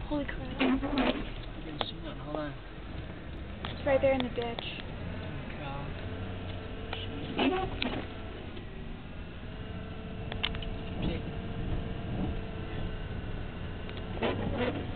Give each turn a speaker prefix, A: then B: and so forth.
A: Holy crap.
B: I didn't see nothing. Hold on.
A: It's right there in the ditch.
B: Cow.